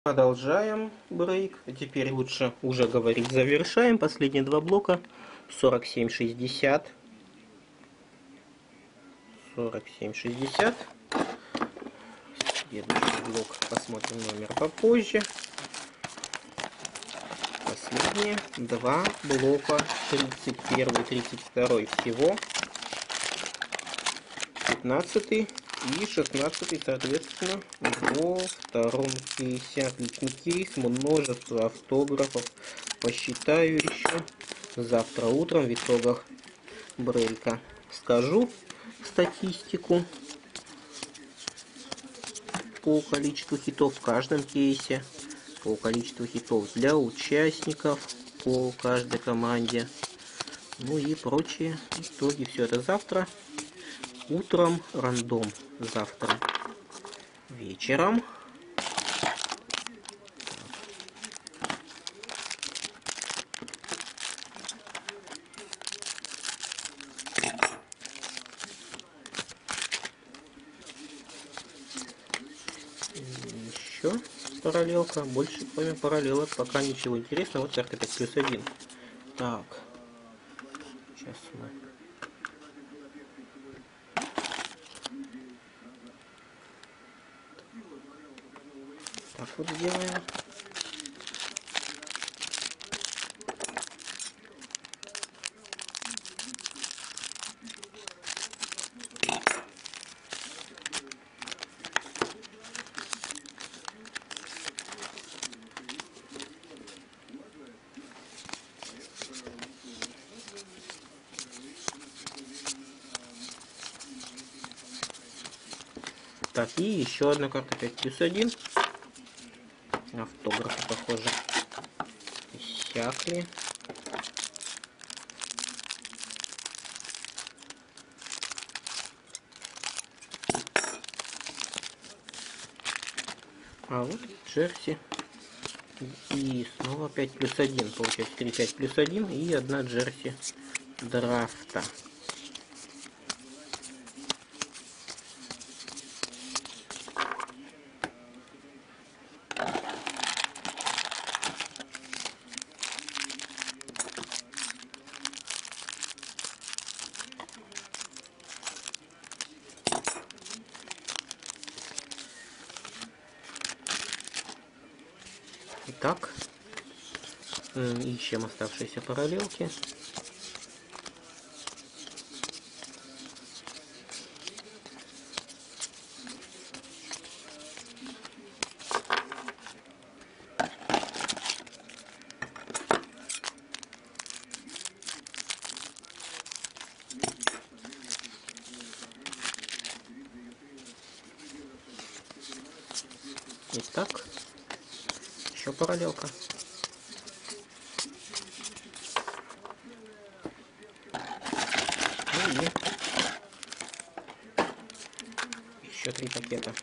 Продолжаем брейк. А теперь лучше уже говорить завершаем. Последние два блока. 47-60. 47-60. Следующий блок посмотрим номер попозже. Последние два блока. 31-32 всего. 15 и 16 соответственно во втором кейсе. Отличный кейс, множество автографов. Посчитаю еще завтра утром в итогах брейка. Скажу статистику по количеству хитов в каждом кейсе, по количеству хитов для участников по каждой команде, ну и прочие итоги. Все это завтра утром, рандом завтра вечером. Еще параллелка. Больше кроме параллелок пока ничего интересного. Вот карта 5+1. Так. Сейчас мы... Так вот сделаем. Так, и еще одна карта 5+1. Автографы, похоже, иссякли. А вот джерси. И снова 5+1. Получается 3 5+1 и одна джерси драфта. Итак, ищем оставшиеся параллелки. Итак, еще параллелка. Ну и еще 3 пакета.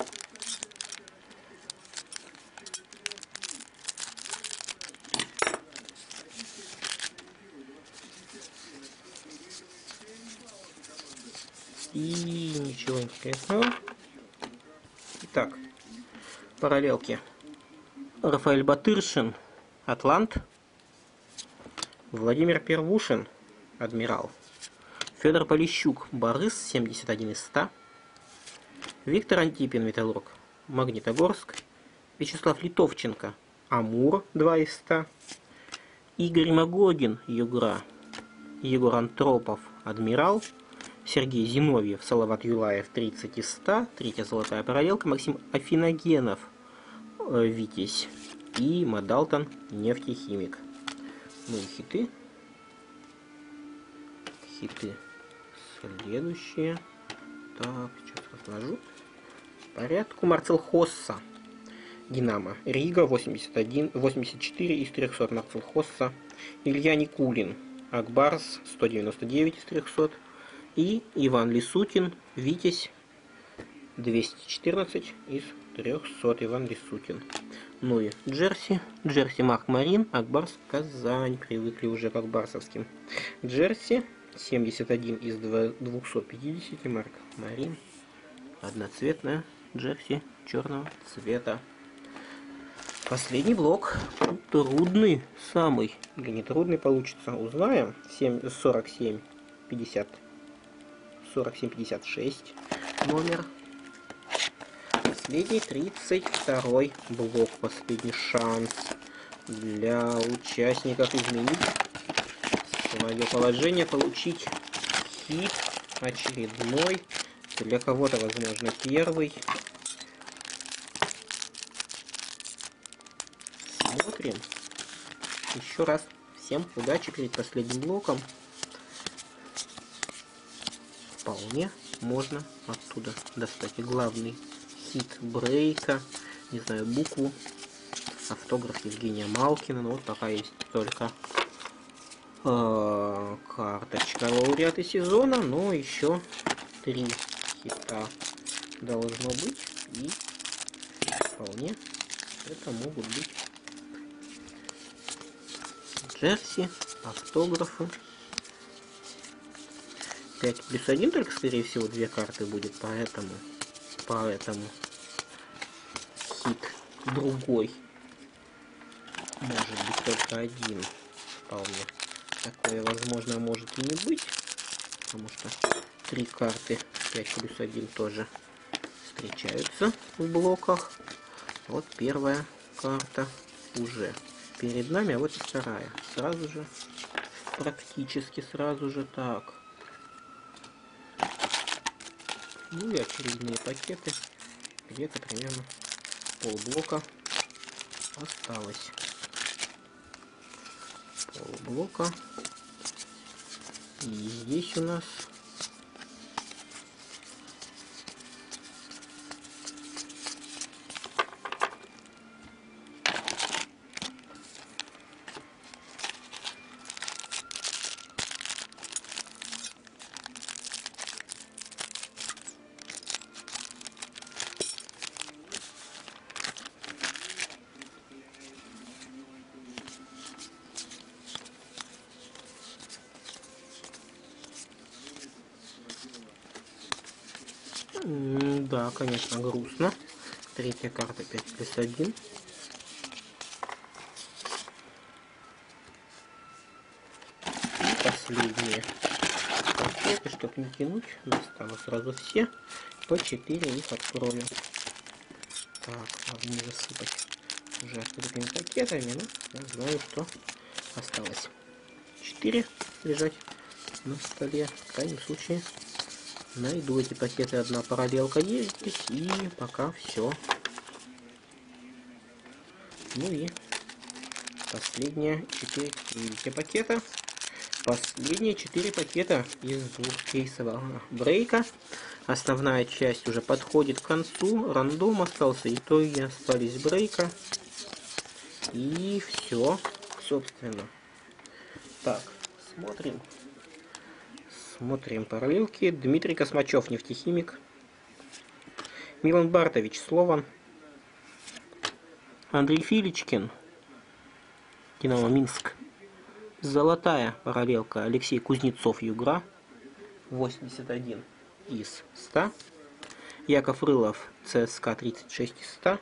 И ничего интересного. Итак, параллелки. Рафаэль Батыршин, Атлант. Владимир Первушин, Адмирал. Федор Полищук, Борис, 71 из 100. Виктор Антипин, Металлург, Магнитогорск. Вячеслав Литовченко, Амур, 2 из 100. Игорь Магогин, Югра. Егор Антропов, Адмирал. Сергей Зиновьев, Салават Юлаев, 30 из 100. Третья золотая параллелка. Максим Афиногенов, Витязь. И Мадалтон, Нефтехимик. Ну и хиты. Хиты следующие. Так, сейчас разложу. В порядку. Марцел Хосса, Динамо. Рига, 84 из 300. Марцел Хосса. Илья Никулин, Акбарс, 199 из 300. И Иван Лисутин, Витязь, 214 из 300. Иван Лисутин. Ну и джерси. Джерси Марк Марин, Акбарс, Казань. Привыкли уже к акбарсовским. Джерси, 71 из 250. Марк Марин. Одноцветная джерси черного цвета. Последний блок. Трудный самый. Или не трудный получится. Узнаем. 4756 номер. Последний 32 блок. Последний шанс для участников изменить свое положение, получить хит очередной. Для кого-то, возможно, первый. Смотрим. Еще раз всем удачи перед последним блоком. Вполне можно оттуда достать и главный хит брейка. Не знаю, букву. Автограф Евгения Малкина. Но вот пока есть только карточка лауреата сезона. Но еще 3 хита должно быть. И вполне это могут быть джерси, автографы. 5+1 только, скорее всего, 2 карты будет, поэтому хит другой может быть только один. Вполне такое возможно может и не быть, потому что 3 карты 5+1 тоже встречаются в блоках. Вот первая карта уже перед нами, а вот и вторая. Сразу же, практически сразу же так. Ну и очередные пакеты. Где-то примерно полблока осталось. Полблока. И здесь у нас да, конечно, грустно. Третья карта 5+1. Последние пакеты, чтобы не тянуть, достану сразу все. По 4 их открою. Так, надо не засыпать уже открытыми пакетами, но я знаю, что осталось 4 лежать на столе. В крайнем случае найду эти пакеты. Одна параллелка есть здесь, и пока все. Ну и последние 4 видите, пакета. Последние 4 пакета из двухкейсового брейка. Основная часть уже подходит к концу. Рандом остался, итоги остались брейка. И все, собственно. Так, смотрим. Смотрим параллелки. Дмитрий Космачев, нефтехимик. Милан Бартович, Слован. Андрей Филичкин, Динамо Минск. Золотая параллелка. Алексей Кузнецов, Югра. 81 из 100. Яков Рылов, ЦСКА, 36 из 100.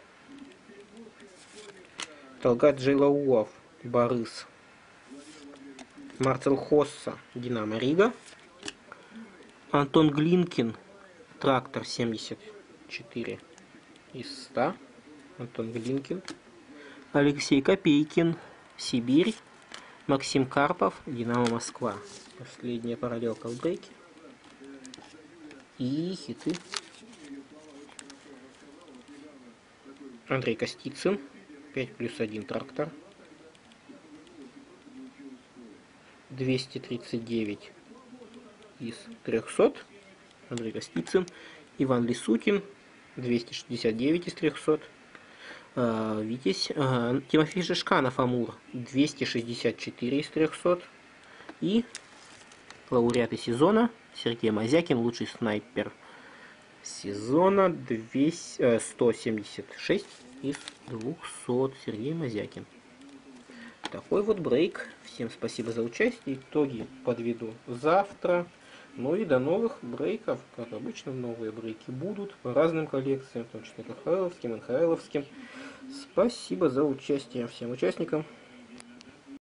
Талгат Джейлауов, Борис. Марцел Хосса, Динамо Рига. Антон Глинкин, Трактор, 74 из 100. Антон Глинкин. Алексей Копейкин, Сибирь. Максим Карпов, Динамо Москва. Последняя параллелка в брейке. И хиты. Андрей Костицын, 5+1 Трактор. 239 из 300. Андрей Костицын. Иван Лисутин, 269 из 300. Витязь. Тимофей Жишканов, Амур, 264 из 300. И лауреаты сезона Сергей Мазякин, лучший снайпер сезона, 176 из 200. Сергей Мазякин. Такой вот брейк. Всем спасибо за участие. Итоги подведу завтра. Ну и до новых брейков. Как обычно, новые брейки будут по разным коллекциям, в том числе КХЛовским, НХЛовским. Спасибо за участие всем участникам.